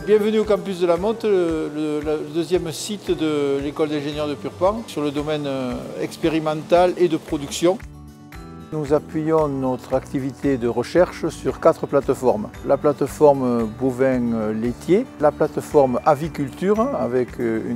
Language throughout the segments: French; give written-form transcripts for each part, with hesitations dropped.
Bienvenue au campus de la Motte, le deuxième site de l'école d'ingénieurs de Purpan sur le domaine expérimental et de production. Nous appuyons notre activité de recherche sur 4 plateformes. La plateforme bovin laitier, la plateforme aviculture avec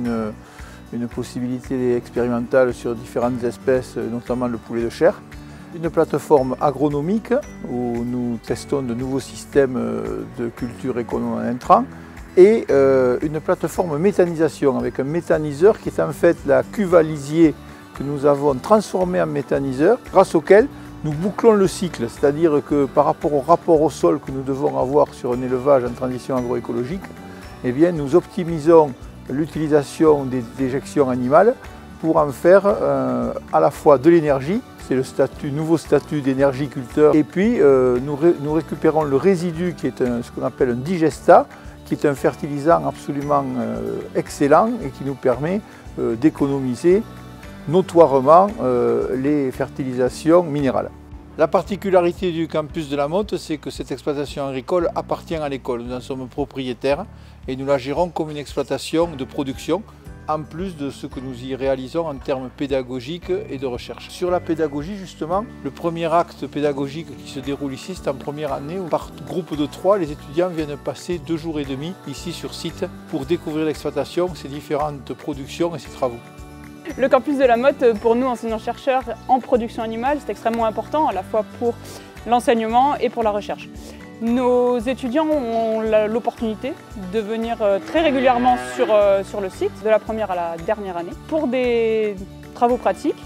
une possibilité expérimentale sur différentes espèces, notamment le poulet de chair. Une plateforme agronomique où nous testons de nouveaux systèmes de culture économe en intrants. Et une plateforme méthanisation avec un méthaniseur qui est en fait la cuve à lisier que nous avons transformée en méthaniseur, grâce auquel nous bouclons le cycle, c'est-à-dire que par rapport au rapport au sol que nous devons avoir sur un élevage en transition agroécologique, eh bien, nous optimisons l'utilisation des déjections animales pour en faire à la fois de l'énergie, c'est le nouveau statut d'énergiculteur, et puis nous récupérons le résidu qui est ce qu'on appelle un digestat, qui est un fertilisant absolument excellent et qui nous permet d'économiser notoirement les fertilisations minérales. La particularité du campus de la Motte, c'est que cette exploitation agricole appartient à l'école. Nous en sommes propriétaires et nous la gérons comme une exploitation de production, en plus de ce que nous y réalisons en termes pédagogiques et de recherche. Sur la pédagogie, justement, le premier acte pédagogique qui se déroule ici, c'est en première année où par groupe de 3, les étudiants viennent passer 2 jours et demi ici sur site pour découvrir l'exploitation, ses différentes productions et ses travaux. Le campus de la Motte, pour nous, enseignants-chercheurs en production animale, c'est extrêmement important, à la fois pour l'enseignement et pour la recherche. Nos étudiants ont l'opportunité de venir très régulièrement sur le site, de la première à la dernière année, pour des travaux pratiques,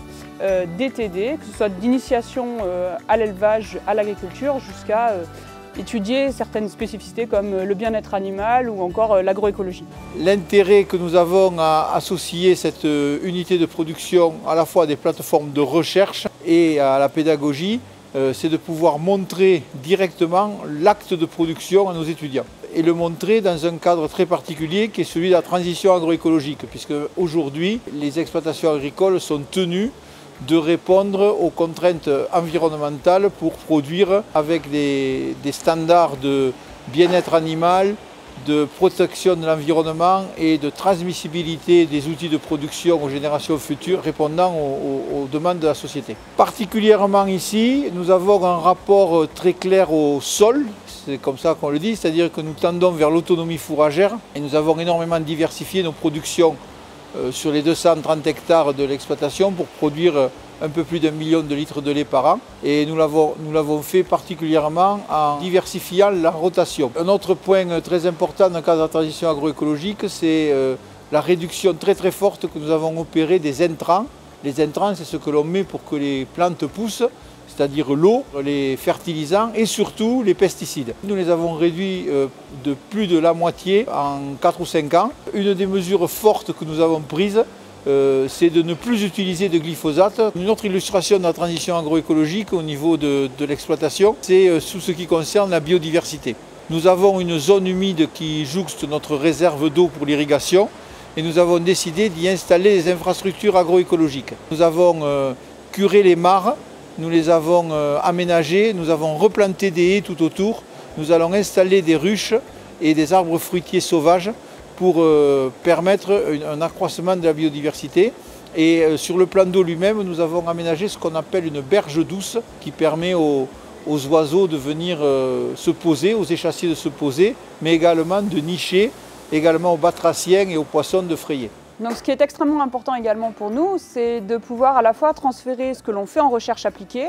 DTD, que ce soit d'initiation à l'élevage, à l'agriculture, jusqu'à étudier certaines spécificités comme le bien-être animal ou encore l'agroécologie. L'intérêt que nous avons à associer cette unité de production à la fois à des plateformes de recherche et à la pédagogie, c'est de pouvoir montrer directement l'acte de production à nos étudiants et le montrer dans un cadre très particulier qui est celui de la transition agroécologique, puisque aujourd'hui les exploitations agricoles sont tenues de répondre aux contraintes environnementales pour produire avec des standards de bien-être animal, de protection de l'environnement et de transmissibilité des outils de production aux générations futures répondant aux demandes de la société. Particulièrement ici, nous avons un rapport très clair au sol, c'est comme ça qu'on le dit, c'est-à-dire que nous tendons vers l'autonomie fourragère et nous avons énormément diversifié nos productions sur les 230 hectares de l'exploitation pour produire un peu plus d'1 million de litres de lait par an. Et nous l'avons fait particulièrement en diversifiant la rotation. Un autre point très important dans le cadre de la transition agroécologique, c'est la réduction très forte que nous avons opérée des intrants. Les intrants, c'est ce que l'on met pour que les plantes poussent, c'est-à-dire l'eau, les fertilisants et surtout les pesticides. Nous les avons réduits de plus de la moitié en 4 ou 5 ans. Une des mesures fortes que nous avons prises, c'est de ne plus utiliser de glyphosate. Une autre illustration de la transition agroécologique au niveau de l'exploitation, c'est sous ce qui concerne la biodiversité. Nous avons une zone humide qui jouxte notre réserve d'eau pour l'irrigation et nous avons décidé d'y installer des infrastructures agroécologiques. Nous avons curé les mares. Nous les avons aménagés, nous avons replanté des haies tout autour, nous allons installer des ruches et des arbres fruitiers sauvages pour permettre un accroissement de la biodiversité. Et sur le plan d'eau lui-même, nous avons aménagé ce qu'on appelle une berge douce qui permet aux oiseaux de venir se poser, aux échassiers de se poser, mais également de nicher, également aux batraciens et aux poissons de frayer. Donc ce qui est extrêmement important également pour nous, c'est de pouvoir à la fois transférer ce que l'on fait en recherche appliquée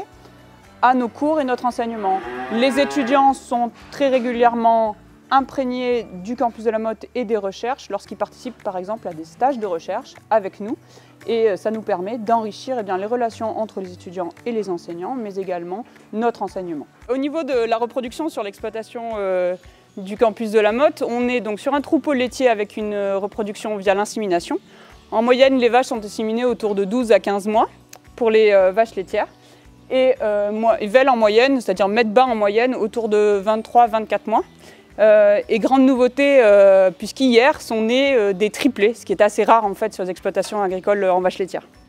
à nos cours et notre enseignement. Les étudiants sont très régulièrement imprégnés du campus de la Motte et des recherches lorsqu'ils participent par exemple à des stages de recherche avec nous. Et ça nous permet d'enrichir les relations entre les étudiants et les enseignants, mais également notre enseignement. Au niveau de la reproduction sur l'exploitation du campus de la Motte, on est donc sur un troupeau laitier avec une reproduction via l'insémination. En moyenne, les vaches sont inséminées autour de 12 à 15 mois pour les vaches laitières. Et velles en moyenne, c'est-à-dire mètres bas en moyenne, autour de 23-24 mois. Et grande nouveauté, puisqu'hier sont nés des triplés, ce qui est assez rare en fait sur les exploitations agricoles en vaches laitières.